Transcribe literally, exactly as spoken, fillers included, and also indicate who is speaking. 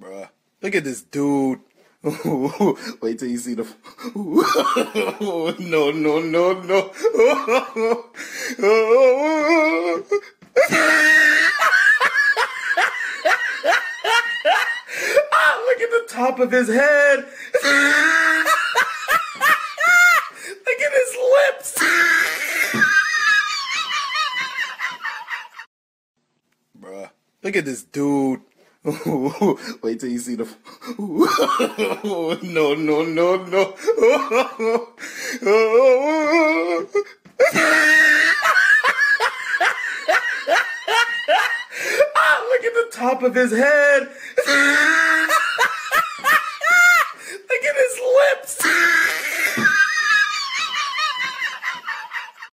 Speaker 1: Bruh, look at this dude. Wait till you see the. No, no, no, no. Ah, look at the top of his head. Look at his lips. Bruh, look at this dude. Wait till you see the. No, no, no, no. Ah, look at the top of his head.